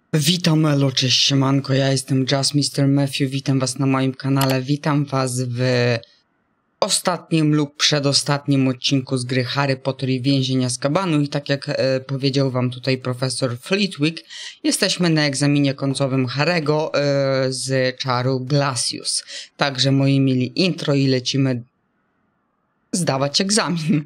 Witam, elo, cześć, siemanko, ja jestem Just Mr. Matthew, witam was na moim kanale, witam was w ostatnim lub przedostatnim odcinku z gry Harry Potter i Więzień Azkabanu i tak jak powiedział wam tutaj profesor Flitwick, jesteśmy na egzaminie końcowym Harry'ego z czaru Glacius. Także moi mili, intro i lecimy zdawać egzamin.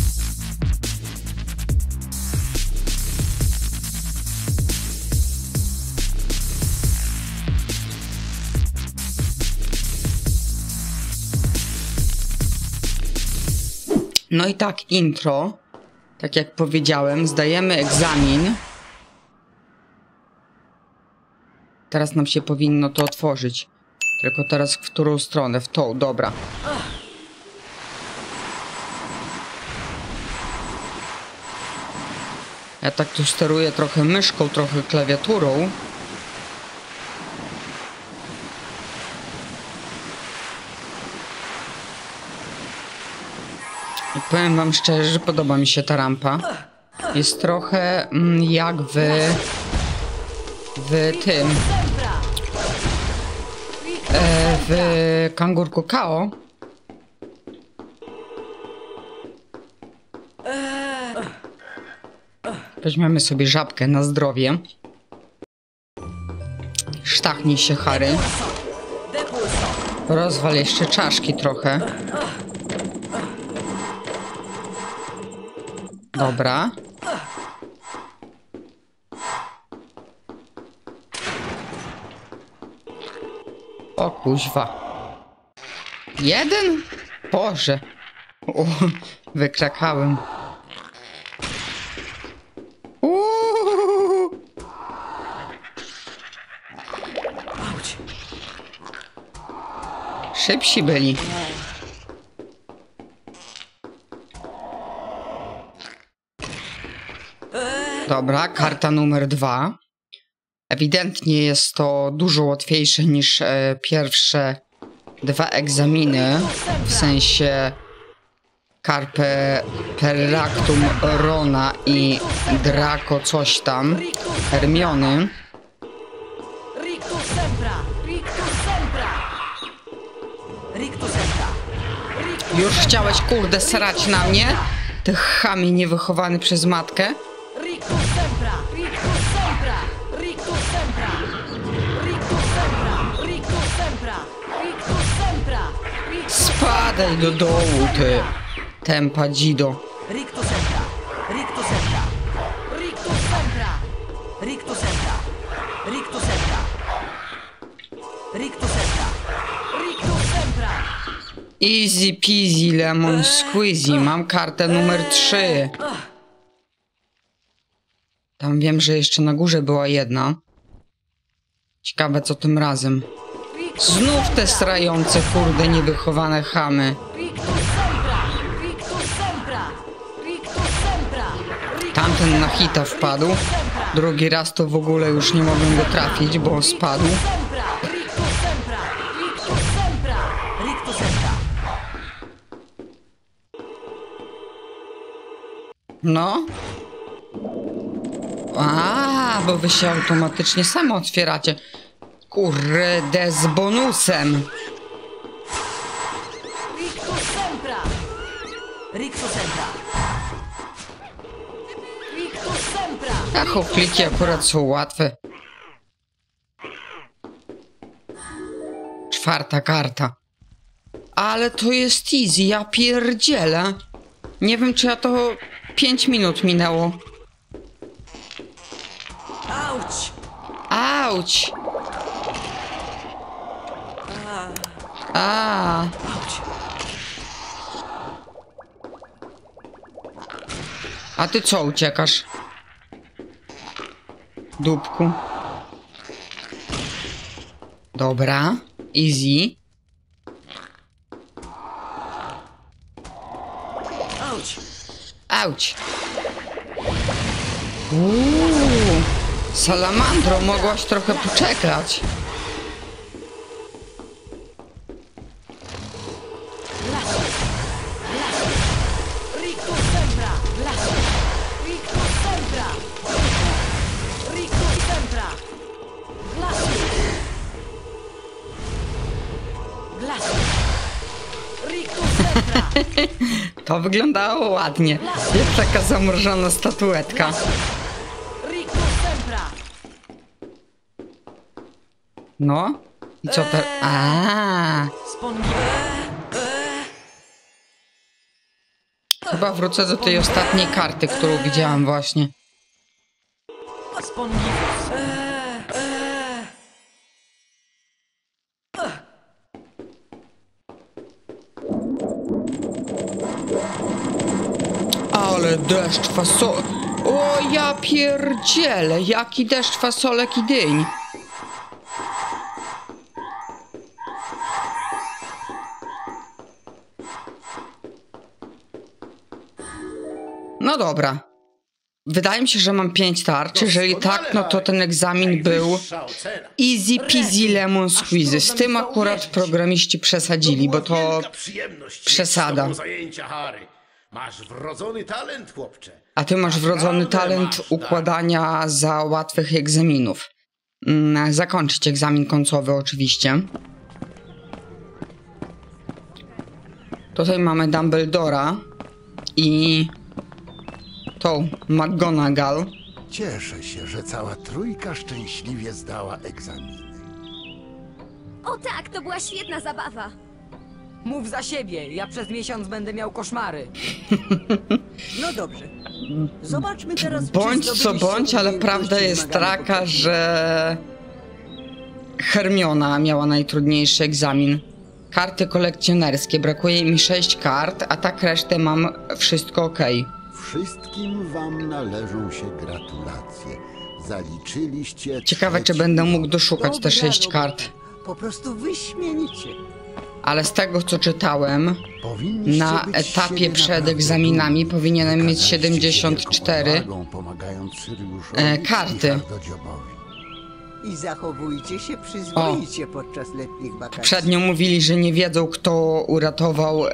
No i tak, intro, tak jak powiedziałem, zdajemy egzamin. Teraz nam się powinno to otworzyć. Tylko teraz w którą stronę? W tą, dobra. Ja tak tu steruję trochę myszką, trochę klawiaturą. I powiem wam szczerze, że podoba mi się ta rampa. Jest trochę jak w tym w Kangurku Kao. Weźmiemy sobie żabkę na zdrowie. Sztachnij się, Harry. Rozwal jeszcze czaszki trochę. Dobra. O kuźwa. Jeden? Boże. O, wykrakałem. Szybsi byli. Dobra, karta numer 2. Ewidentnie jest to dużo łatwiejsze niż pierwsze dwa egzaminy. W sensie Carpe Peractum Rona i Draco coś tam. Hermiony. Już chciałeś, kurde, srać na mnie? Ty chamie niewychowany przez matkę. Spadaj do dołu, ty tempa dzido. Easy peasy lemon squeezy. Mam kartę numer 3. Tam wiem, że jeszcze na górze była jedna. Ciekawe co tym razem. Znów te strające, kurde, niewychowane chamy. Tamten na hita wpadł. Drugi raz to w ogóle już nie mogłem go trafić, bo spadł. No. Bo wy się automatycznie samo otwieracie. Kurde, z bonusem. A chochliki akurat są łatwe. Czwarta karta. Ale to jest easy, ja pierdzielę. Nie wiem, czy ja to 5 minut minęło. Auć! Auć! A ty co uciekasz? Dupku. Dobra. Easy. Auć! Auć! Salamandro, mogłaś trochę poczekać. To wyglądało ładnie. Jak taka zamrożona statuetka. No. I co teraz? Chyba wrócę do tej ostatniej karty, którą widziałam właśnie. Ale deszcz fasolek. O ja pierdzielę, jaki deszcz fasolek i dyń. No dobra. Wydaje mi się, że mam 5 tarcz. Jeżeli tak, no to ten egzamin był easy peasy lemon squeezy. Z tym akurat programiści przesadzili, bo to przesada. Masz wrodzony talent, chłopcze. A ty masz wrodzony talent układania za łatwych egzaminów. Zakończyć egzamin końcowy oczywiście. Tutaj mamy Dumbledora i tą McGonagall. Cieszę się, że cała trójka szczęśliwie zdała egzaminy. O tak, to była świetna zabawa. Mów za siebie, ja przez miesiąc będę miał koszmary. No dobrze. Zobaczmy teraz, Bądź czy co zdobyliście bądź, ale umiejętności prawda jest wymagane taka, poprzednio. że Hermiona miała najtrudniejszy egzamin. Karty kolekcjonerskie. Brakuje mi 6 kart, a tak resztę mam wszystko ok. Wszystkim wam należą się gratulacje. Zaliczyliście Ciekawe, czy trzeci będę mógł rok. doszukać te Dobra 6 robota. kart. Po prostu wyśmienicie. Ale z tego, co czytałem, Powinniście na być etapie siebie przed naprawdę egzaminami dumni. powinienem mieć Wykazaliście się 74 wielką odwagą, pomagając Syriuszowi karty. i Hardodziobowi. I zachowujcie się przyzwoicie podczas letnich wakacji. Poprzednio mówili, że nie wiedzą, kto uratował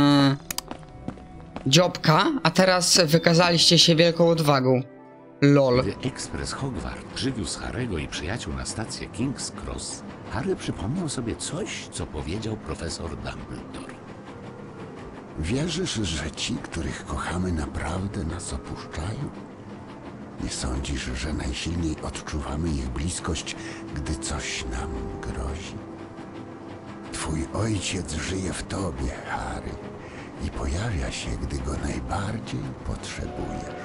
Dziobka, a teraz wykazaliście się wielką odwagą. Lol. Gdy ekspres Hogwart przywiózł Harry'ego i przyjaciół na stację King's Cross, Harry przypomniał sobie coś, co powiedział profesor Dumbledore. Wierzysz, że ci, których kochamy, naprawdę nas opuszczają? Nie sądzisz, że najsilniej odczuwamy ich bliskość, gdy coś nam grozi? Twój ojciec żyje w tobie, Harry, i pojawia się, gdy go najbardziej potrzebujesz.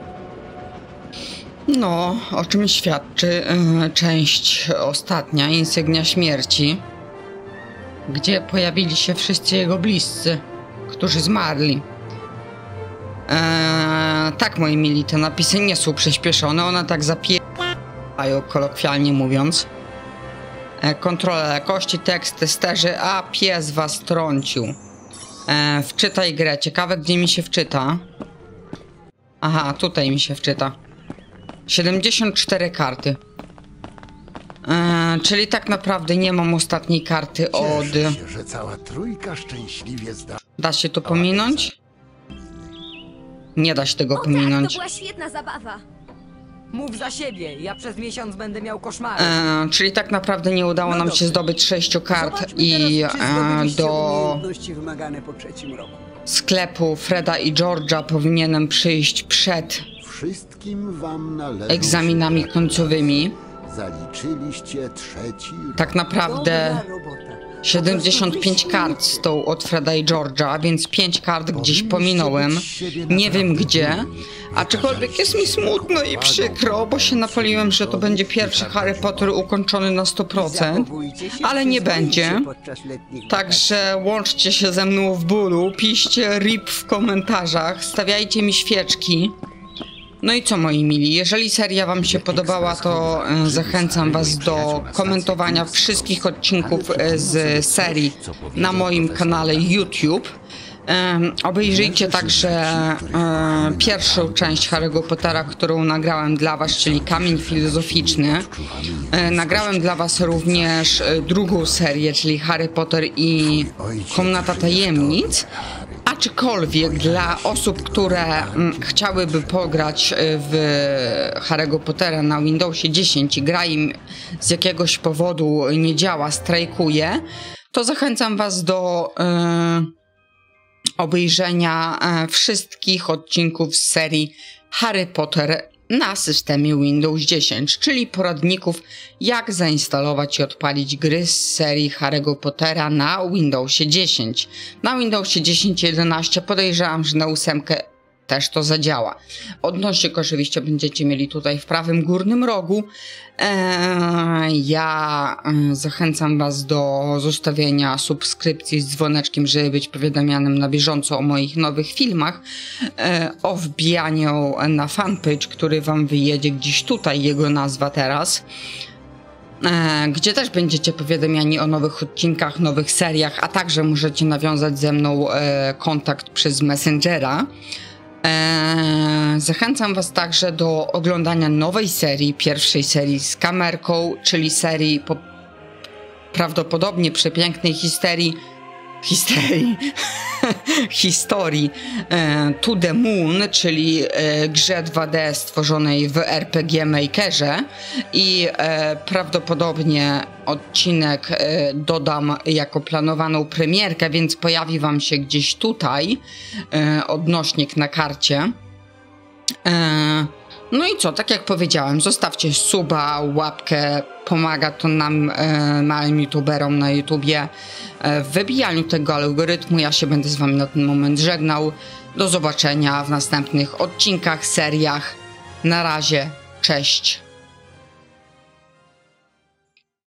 No, o czym świadczy część ostatnia, Insygnia Śmierci, gdzie pojawili się wszyscy jego bliscy, którzy zmarli. Tak, moi mili, te napisy nie są przyspieszone, one tak zapiechają, kolokwialnie mówiąc. Kontrola jakości, tekst, testerzy, a pies was trącił. Wczytaj grę. Ciekawe, gdzie mi się wczyta. Aha, tutaj mi się wczyta. 74 karty. Czyli tak naprawdę nie mam ostatniej karty od... Cieszę się, że cała trójka szczęśliwie zdała. Da się to pominąć? Nie da się tego O tak, to pominąć. była świetna zabawa. Mów za siebie, ja przez miesiąc będę miał koszmary. Czyli tak naprawdę nie udało No nam dobrze. się zdobyć 6 kart Zobaczmy i teraz, czy zdobyliście do umiejętności wymagane po trzecim roku. sklepu Freda i George'a powinienem przyjść przed Wszystkim wam należą egzaminami się końcowymi. Zaliczyliście trzeci rok. Tak naprawdę Dobra robota. 75 kart z tą od Freda i George'a, więc 5 kart gdzieś pominąłem. Nie wiem gdzie. Aczkolwiek jest mi smutno i przykro, bo się napaliłem, że to będzie pierwszy Harry Potter ukończony na 100%. Zachowujcie się ale nie przyzwoicie będzie. podczas letnich wakacji. Także łączcie się ze mną w bólu, piszcie RIP w komentarzach, stawiajcie mi świeczki. No i co, moi mili, jeżeli seria wam się podobała, to zachęcam was do komentowania wszystkich odcinków z serii na moim kanale YouTube. Obejrzyjcie także pierwszą część Harry'ego Pottera, którą nagrałem dla was, czyli Kamień Filozoficzny. Nagrałem dla was również drugą serię, czyli Harry Potter i Komnata Tajemnic. Aczkolwiek dla osób, które chciałyby pograć w Harry'ego Pottera na Windowsie 10 i gra im z jakiegoś powodu nie działa, strajkuje, to zachęcam was do obejrzenia wszystkich odcinków z serii Harry Potter na systemie Windows 10, czyli poradników, jak zainstalować i odpalić gry z serii Harry'ego Pottera na Windowsie 10. Na Windowsie 10.11 podejrzewam, że na 8 też to zadziała. Odnośnik oczywiście będziecie mieli tutaj w prawym górnym rogu. Ja zachęcam Was do zostawienia subskrypcji z dzwoneczkiem, żeby być powiadamianym na bieżąco o moich nowych filmach, o wbijaniu na fanpage, który Wam wyjedzie gdzieś tutaj, jego nazwa teraz, gdzie też będziecie powiadamiani o nowych odcinkach, nowych seriach, a także możecie nawiązać ze mną kontakt przez Messengera. Zachęcam Was także do oglądania nowej serii, pierwszej serii z kamerką, czyli serii prawdopodobnie przepięknej historii To The Moon, czyli grze 2D stworzonej w RPG Makerze, i prawdopodobnie odcinek dodam jako planowaną premierkę, więc pojawi Wam się gdzieś tutaj odnośnik na karcie. No i co, tak jak powiedziałem, zostawcie suba, łapkę, pomaga to nam, małym youtuberom na YouTubie, w wybijaniu tego algorytmu. Ja się będę z Wami na ten moment żegnał. Do zobaczenia w następnych odcinkach, seriach. Na razie, cześć.